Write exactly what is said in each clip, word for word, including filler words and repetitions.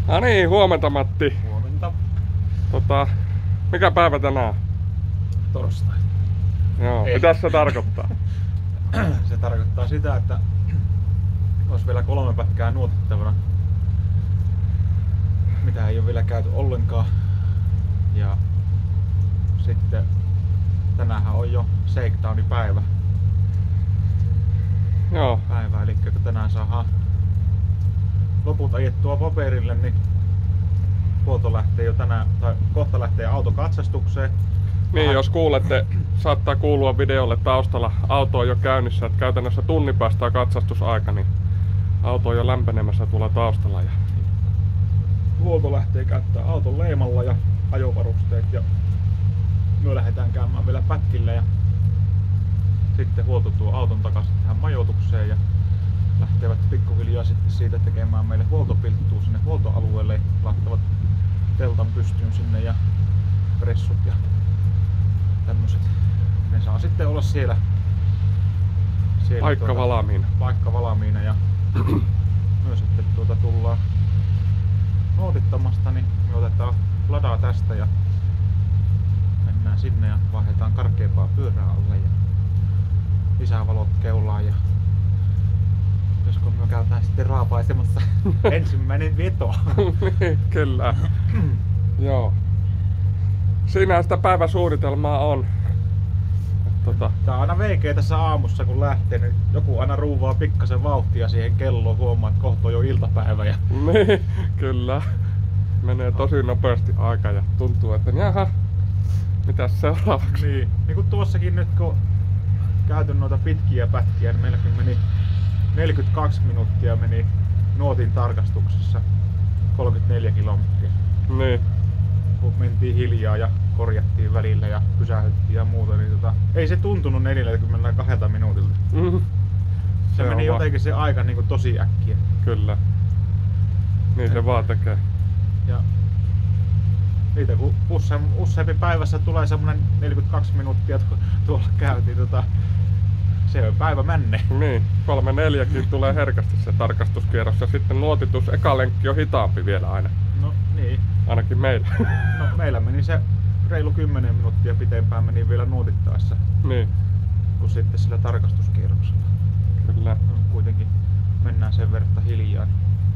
No niin, huomenta Matti. Huomenta. Tota, mikä päivä tänään? Torstai. Joo, mitä se tarkoittaa? Se tarkoittaa sitä, että olisi vielä kolme pätkää nuotittavana, mitä ei ole vielä käyty ollenkaan. Ja sitten tänäänhän on jo shakedownipäivä. Joo. Päivä, eli kun tänään saadaan loput ajettua paperille, niin huolto lähtee jo tänään, tai kohta lähtee auto katsastukseen. Niin, jos kuulette, saattaa kuulua videolle taustalla, auto on jo käynnissä, että käytännössä tunnin päästä katsastusaika, niin auto on jo lämpenemässä tuolla taustalla. Ja huolto lähtee käyttää auton leimalla ja ajovarusteet, ja me lähdetään käymään vielä pätkillä ja sitten huolto tuo auton takaisin tähän majoitukseen ja lähtevät pikkuhiljaa sitten siitä tekemään meille huoltopilttua sinne huoltoalueelle, laittavat teltan pystyyn sinne ja pressut ja tämmöset. Ne saa sitten olla siellä, siellä paikka tuota, valmiina. Paikka valmiina ja myös sitten tuota tullaan nuotittamasta, niin me otetaan ladaa tästä ja mennään sinne ja vaihdetaan karkeampaa pyörää alle ja lisävalot keulaan ja josko me käydään sitten raapaisemassa ensimmäinen veto. Kyllä. Joo. Siinä sitä päiväsuunnitelmaa on. Tota. Tää on aina veikeä tässä aamussa kun lähtee, niin joku aina ruuvaa pikkasen vauhtia siihen kelloon, huomaa, että kohta on jo iltapäivä. Ja niin, kyllä. Menee tosi nopeasti aika ja tuntuu, että jaha, mitäs seuraavaksi? Niin, niin kuin tuossakin nyt kun käyty noita pitkiä pätkiä, niin meilläkin meni neljäkymmentäkaksi minuuttia meni nuotin tarkastuksessa kolmekymmentäneljä kilometriä. Niin. Kun mentiin hiljaa ja korjattiin välillä ja pysähdyttiin ja muuta, niin tota, ei se tuntunut neljäkymmentäkaksi minuutilta. Mm-hmm. Se, se meni jotenkin se aika niin kuin tosi äkkiä. Kyllä. Niin se vaan tekee. Ja niitä kun useampi päivässä tulee semmonen neljäkymmentäkaksi minuuttia tuolla käytiin, tota, se on päivä männe. Niin, kolme neljäkin tulee herkästi se tarkastuskierros ja sitten nuotitus, eka lenkki on hitaampi vielä aina. No niin. Ainakin meillä. No meillä meni se reilu kymmenen minuuttia pitempään meni vielä nuotittaessa. Niin. Kuin sitten sillä tarkastuskierroksella. Kyllä. No, kuitenkin mennään sen verran hiljaa.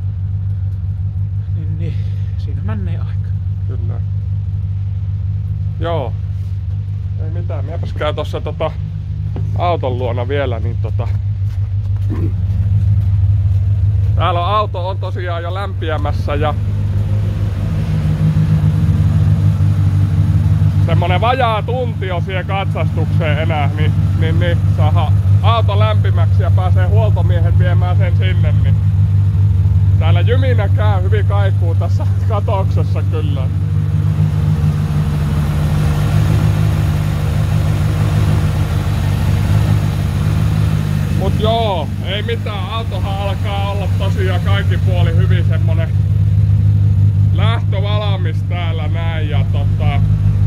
Niin, niin, siinä menee aika. Kyllä. Joo. Ei mitään, miepäs käy tossa tota auton luona vielä, niin tota... Täällä on, auto on tosiaan jo lämpiämässä ja semmonen vajaa tunti on siihen katsastukseen enää, niin, niin, niin saadaan auto lämpimäksi ja pääsee huoltomiehen viemään sen sinne, niin täällä jyminä käy, hyvin kaikuu tässä katoksessa kyllä. Mut joo, ei mitään, autohan alkaa olla tosiaan kaikki puoli hyvin semmonen lähtövalmis täällä näin ja tota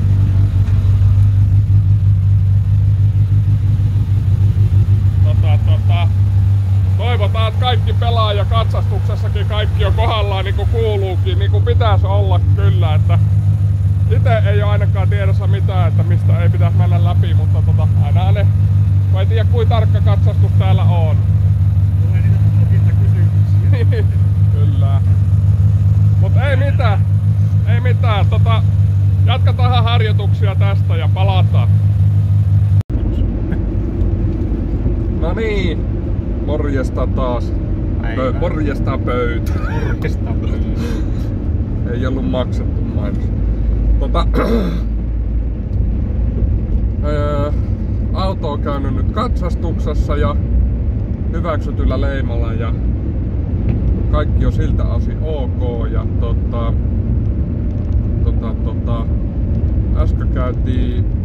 Tota, tota, toivotaan, että kaikki pelaa ja katsastuksessakin kaikki on kohdallaan niin kuin kuuluukin, niin kuin pitäisi olla kyllä, että itse ei ole ainakaan tiedossa mitään, että mistä ei pitäisi mennä läpi, mutta tota, aina ne, kun ei tiedä kuinka tarkka katsastus täällä on. Tulee niitä tulkinta kysymyksiä. Kyllä. Mut ei mitään, ei mitään, tota, jatketaan harjoituksia tästä ja palataan. No niin, morjesta taas. Pö, morjesta pöytä. Morjesta pöytä. Ei ollut maksettu mainos. Tota, öö, auto on käynyt nyt katsastuksessa ja hyväksytyllä leimalla ja kaikki on siltä osin ok. Ja tota, tota, tota, äsken käytiin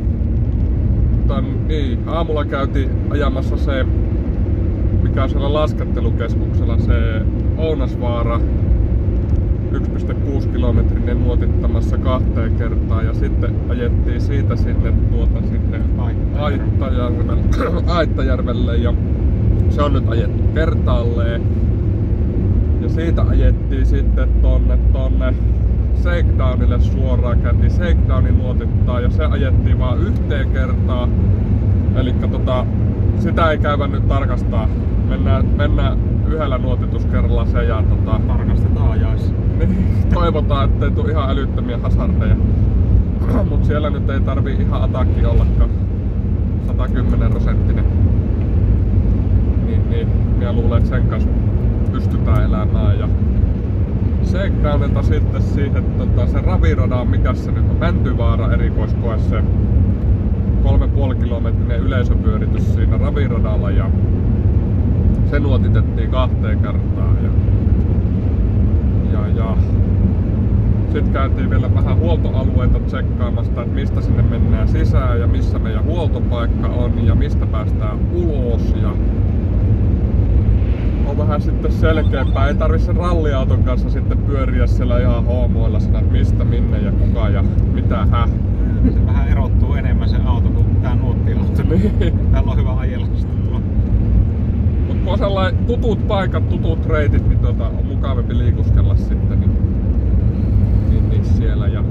Niin, aamulla käytiin ajamassa se, mikä on siellä laskettelukeskuksella, se Ounasvaara yksi pilkku kuusi kilometrinen nuotittamassa kahteen kertaan ja sitten ajettiin siitä sinne tuota sinne Aittajärvelle, Aittajärvelle ja se on nyt ajettu kertaalleen. Ja siitä ajettiin sitten tonne tonne Shakedownille suoraan, käytiin Shakedownin nuotittaa ja se ajettiin vaan yhteen kertaan. Elikkä tota, sitä ei käyvä nyt tarkastaa. Mennään, mennään yhdellä nuotituskerralla se ja tota... Tarkastetaan ajaisi. Niin, toivotaan, ettei tuu ihan älyttömiä hazardeja. Mut siellä nyt ei tarvii ihan atakki ollakaan. sata kymmenen prosenttinen. Niin, niin. Minä luulen, että sen kanssa pystytään elämään. Ja Shakedownilta sitten siihen tota, se raviradaan, mikä se nyt on, Mäntyvaara erikoiskoe, se kolme pilkku viisi kilometrinen yleisöpyöritys siinä raviradalla ja se nuotitettiin kahteen kertaan ja, ja, ja. Sitten käytiin vielä vähän huoltoalueita tsekkaamasta, että mistä sinne mennään sisään ja missä meidän huoltopaikka on ja mistä päästään ulos ja on vähän sitten selkeämpää. Ei tarvi sen ralliauton kanssa sitten pyöriä siellä ihan hoomoilla siinä, että mistä, minne ja kuka ja mitä hä. Se vähän erottuu enemmän se auto kuin tää nuottiauto. Niin. Täällä on hyvä ajella sitä tuolla. Mut kun on sellainen tutut paikat, tutut reitit, niin tuota, on mukavampi liikuskella sitten. Niin, niin, niin siellä ja...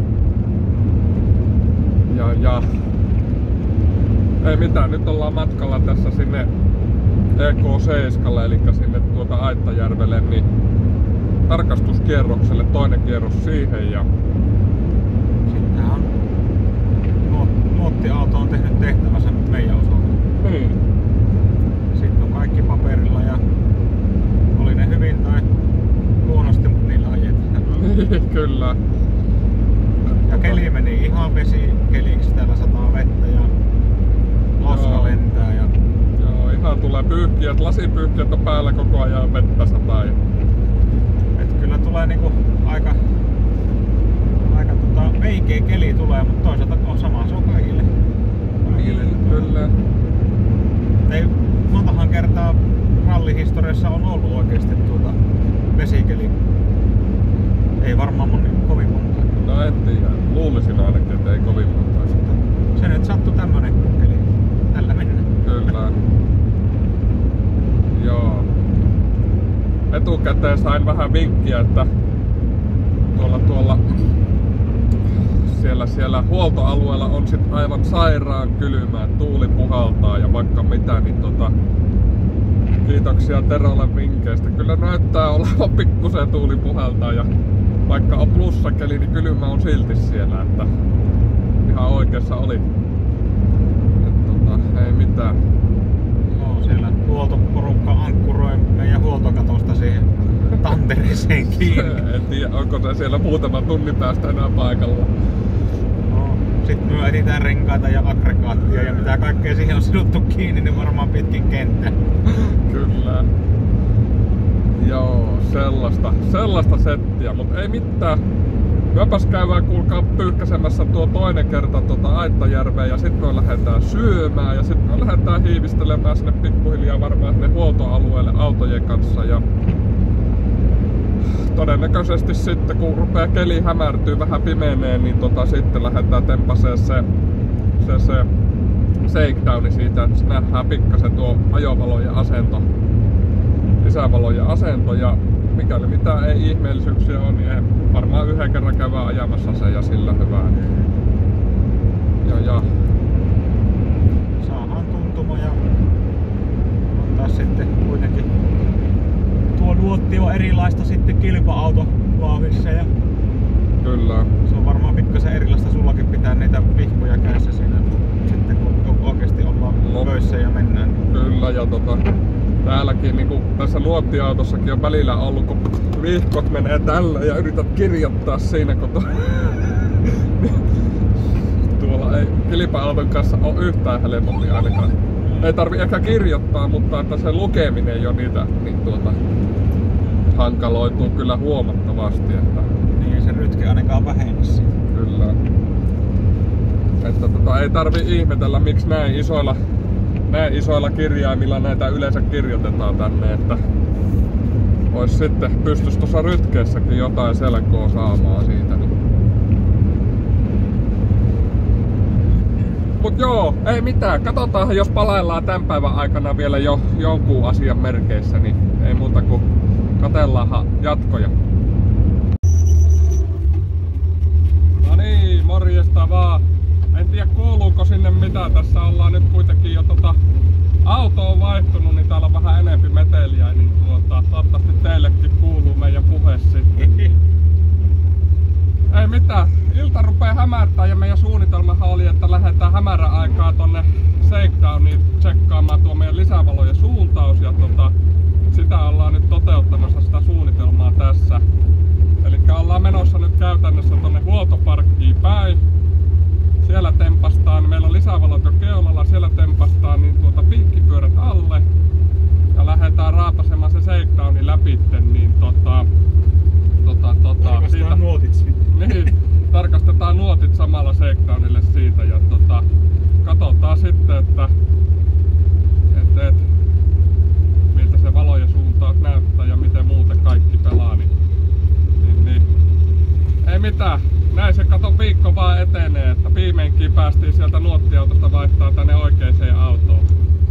Ja ja... Ei mitään, nyt ollaan matkalla tässä sinne E K seitsemän, eli sinne tuota Aittajärvelle, niin tarkastuskierrokselle, toinen kierros siihen ja... Sittenhän on... Nuottiauto on tehnyt tehtävänsä meidän osalta. Niin. Sitten on kaikki paperilla ja oli ne hyvin tai huonosti, mutta niillä ajetaan. Kyllä. Ja keli meni ihan vesikeliksi, täällä sataa vettä ja loska Joo. lentää ja... Joo, ihan tulee pyyhkiät, lasipyyhkiät on päällä koko ajan, vettä sataa. Et kyllä tulee niinku aika... Aika tota veikeä keli tulee, mutta toisaalta on sama, se on kaikille. Kaikille. Kyllä. Ei montahan kertaa rallihistoriassa on ollut oikeesti tuota vesikeli. Ei varmaan moni, kovin monta. No en tiedä. Luulisin ainakin, että ei kovin monta sitä. Se nyt sattui tämmönen keli. Tällä mennään. Kyllä. Joo. Etukäteen sain vähän vinkkiä, että tuolla tuolla siellä, siellä huoltoalueella on sit aivan sairaan kylmää, tuuli puhaltaa ja vaikka mitä, niin tota, kiitoksia Terolle vinkkeistä. Kyllä näyttää olevan pikkusen tuuli puhaltaa ja vaikka on plussakeli, niin kylmä on silti siellä, että ihan oikeassa olit. Et tota, ei mitään. Joo, siellä huoltoporukka ankkuroi meidän huoltokatosta siihen tantereeseen kiinni. En tiedä, onko se siellä muutaman tunnin päästä enää paikalla. No, sitten me etsitään renkaita ja aggregaattia ja mitä kaikkea siihen on sidottu kiinni, niin varmaan pitkin kenttää. Kyllä. Joo, sellaista, sellaista settiä, mutta ei mitään. Mepäs käydään kuulkaa pyyhkäsemässä tuo toinen kerta tuota Aittajärveen ja sitten me lähdetään syömään ja sitten me lähdetään hiivistelemään sinne pikkuhiljaa varmaan sinne huoltoalueelle autojen kanssa ja todennäköisesti sitten kun rupeaa keli hämärtyy, vähän pimenee, niin tota sitten lähdetään tempaseen se se, se shakedowni siitä, että nähdään pikkasen tuo ajovalojen asento, lisävalojen asento ja mikäli mitään ei ihmeellisyyksiä on, niin varmaan yhden kerran käydään ajamassa se ja sillä hyvää. Ja ja. Saadaan tuntuma ja on taas sitten kuitenkin tuo nuotti on erilaista sitten kilpa-auto vauhdissa ja Kyllä. se on varmaan pikkasen erilaista sullakin pitää niitä vihkoja kädessä siinä sitten kun oikeesti ollaan No. töissä ja mennään. Kyllä ja tota täälläkin niinku tässä nuottiautossakin on välillä ollut kun vihkot menee tällä ja yrität kirjoittaa siinä kun to... tuolla ei kilpa-auton kanssa ole yhtään helpompi ainakaan. Ei tarvi ehkä kirjoittaa, mutta että se lukeminen jo niitä niin tuota hankaloituu kyllä huomattavasti, että Niin se rytke ainakaan vähenisi. kyllä. Että tota ei tarvi ihmetellä miksi näin isoilla näin isoilla kirjaimilla näitä yleensä kirjoitetaan tänne, että ois sitten pystys tuossa rytkeessäkin jotain selkoa saamaan siitä. Niin. Mut joo, ei mitään. Katsotaan, jos palaillaan tämän päivän aikana vielä jo jonkun asian merkeissä, niin ei muuta kuin katellaanhan jatkoja. No niin, morjesta vaan. En tiedä kuuluuko sinne mitä, tässä ollaan nyt kuitenkin jo tota auto on vaihtunut, niin täällä on vähän enempi meteliä, niin tuota, toivottavasti teillekin kuuluu meidän puhe sitten. Ei mitään, ilta rupeaa hämärtää ja meidän suunnitelmahan oli, että lähdetään hämärän aikaa tonne Shakedowniin tsekkaamaan tuo meidän lisävalojen suuntaus ja tota, sitä ollaan nyt toteuttamassa sitä suunnitelmaa tässä. Eli ollaan menossa nyt käytännössä tonne huoltoparkkiin päin. Siellä tempastaan, meillä on lisävalot jo keulalla, siellä tempastaan niin tuota piikkipyörät alle ja lähdetään raapasemaan se Shakedowni läpi, niin tota, tota, tota, siitä, nuotit niin, tarkastetaan nuotit samalla Shakedownille siitä ja tota, katsotaan sitten, että et, et, miltä se valojen suuntaus näyttää ja miten muuten kaikki pelaa, niin, niin, niin. Ei mitään. Näin se kato viikko vaan etenee, että viimeinkin päästiin sieltä nuottiautosta vaihtaa tänne oikeeseen autoon.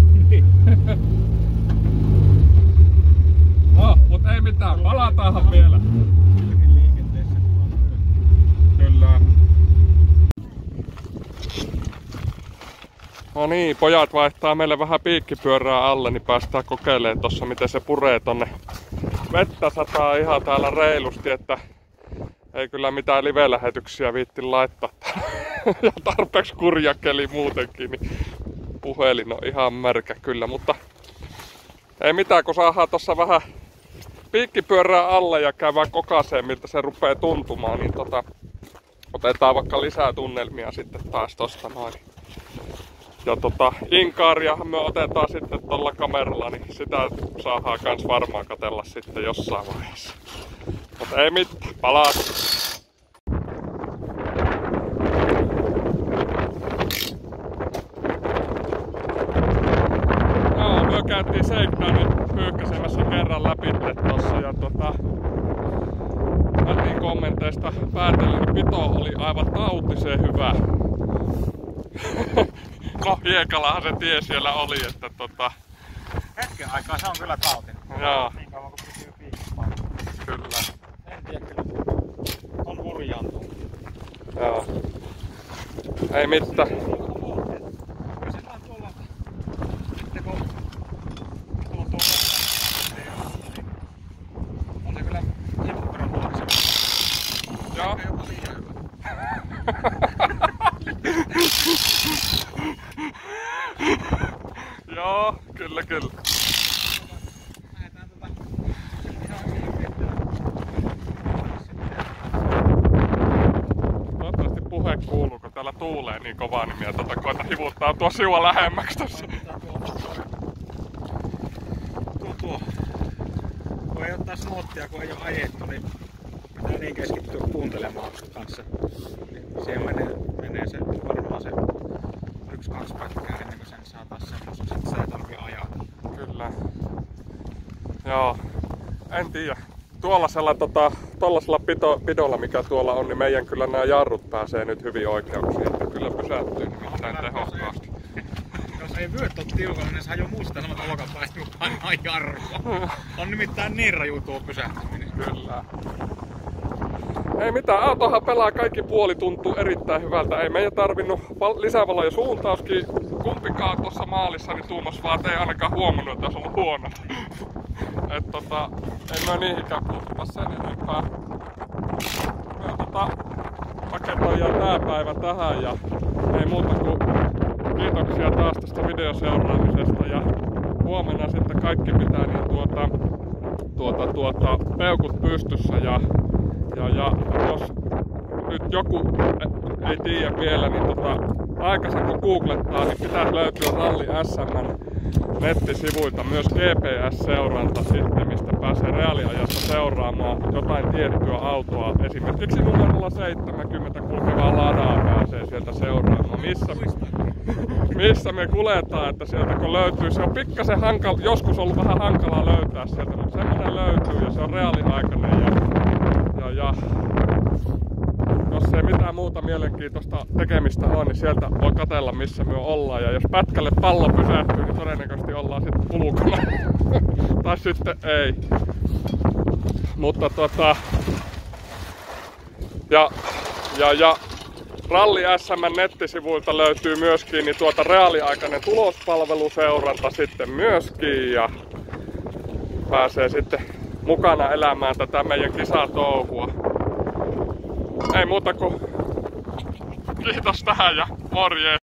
No, mut ei mitään, palataanhan vielä. Kyllä. No niin, pojat vaihtaa meille vähän piikkipyörää alle, niin päästään kokeilemaan tossa miten se puree tonne. Vettä sataa ihan täällä reilusti, että ei kyllä mitään live-lähetyksiä viitti laittaa. Ja tarpeeksi kurja keli muutenkin, niin puhelin on ihan märkä kyllä, mutta ei mitään, kun saadaan tossa vähän piikkipyörää alle ja käydään kokaseen, miltä se rupeaa tuntumaan, niin tota, otetaan vaikka lisää tunnelmia sitten taas tosta noin. Ja tota, inkaaria me otetaan sitten tuolla kameralla, niin sitä saadaan kans varmaan katsella sitten jossain vaiheessa. Mutta ei mitään, palaa. Joo, me käytiin Shakedownin pyykkäsemässä kerran läpi tossa ja tota, Mätin kommenteista päätellen, niin pito oli aivan tautisen hyvä. No, hiekalahan se tie siellä oli, että tota... Hetken aikaa se on kyllä tautinen. Joo. Niin kauan kun pysyy piikkipaan. Kyllä. En tiedä kyllä. On hurjaantunut. Joo. Ei mitään. Kyllä se vaan tuolla... Sitten kun... Tuo tuolla... On se kyllä hieman verran tuolla. Joo. Ehkä jopa liian hyvä. Joo, kyllä kyllä. Lähetään tota... Ihan hyvin. Toivottavasti puhe kuuluu, kun täällä tuulee niin kovaa, niin minä tota koitan hivuttaa tuo siua lähemmäksi tossa. Tuo tuo. Kun ei ottaa nuottia, kun ei oo ajettu, niin pitää niin keskittyä kuuntelemaan kanssa. Siihen menee, menee se varmaan se yksi kaksi pätkää ennen kuin sen saa taas semmoista, että se ei tarvii ajaa. Kyllä. Joo. En tiedä. Tuollaisella, tota, tuollaisella pito, pidolla, mikä tuolla on, niin meidän kyllä nämä jarrut pääsee nyt hyvin oikeuksiin. Että kyllä pysähtyy nimittäin tehokkaasti. Jos ei vyöt ole tiukalla, niin saa jo muistaa samat olkapäät, kun painaa jarrua. On nimittäin niin raju tuo pysähtyminen. Kyllä. Ei mitään, autohan pelaa kaikki puoli, tuntuu erittäin hyvältä. Ei meidän tarvinnut lisävalo ja suuntauskin. Kumpikaan tuossa maalissa, niin tuumas vaan, ei ainakaan huomannut, että olisi ollut huono. Et tota, ei me niihinkään puututa sen enempää. Me tota, paketoidaan tää päivä tähän ja ei muuta kuin kiitoksia taas tästä videoseuraamisesta ja huomenna sitten kaikki pitää niin tuota, tuota, tuota, peukut pystyssä ja, ja, ja jos nyt joku ei tiedä vielä, niin tota, aikaisemmin kun googlettaa, niin pitäisi löytyä Ralli S M:n nettisivuilta myös G P S-seuranta sitten, mistä pääsee reaaliajassa seuraamaan jotain tiettyä autoa. Esimerkiksi numerolla seitsemänkymmentä kulkevaa Ladaa pääsee sieltä seuraamaan. Missä, missä me kuljetaan, että sieltä kun löytyy, se on pikkasen hankala, joskus ollut vähän hankalaa löytää sieltä, mutta semmonen löytyy ja se on reaaliaikainen ja, ja, ja jos ei mitään muuta mielenkiintoista tekemistä ole, niin sieltä voi katsella missä me ollaan. Ja jos pätkälle pallo pysähtyy, niin todennäköisesti ollaan sitten ulkona. Tai sitten ei. Mutta tota... Ja... Ja... ja Ralli S M nettisivuilta löytyy myöskin niin tuota reaaliaikainen tulospalveluseuranta sitten myöskin ja pääsee sitten mukana elämään tätä meidän kisatouhua. Ei muuta kuin kiitos tähän ja morjens!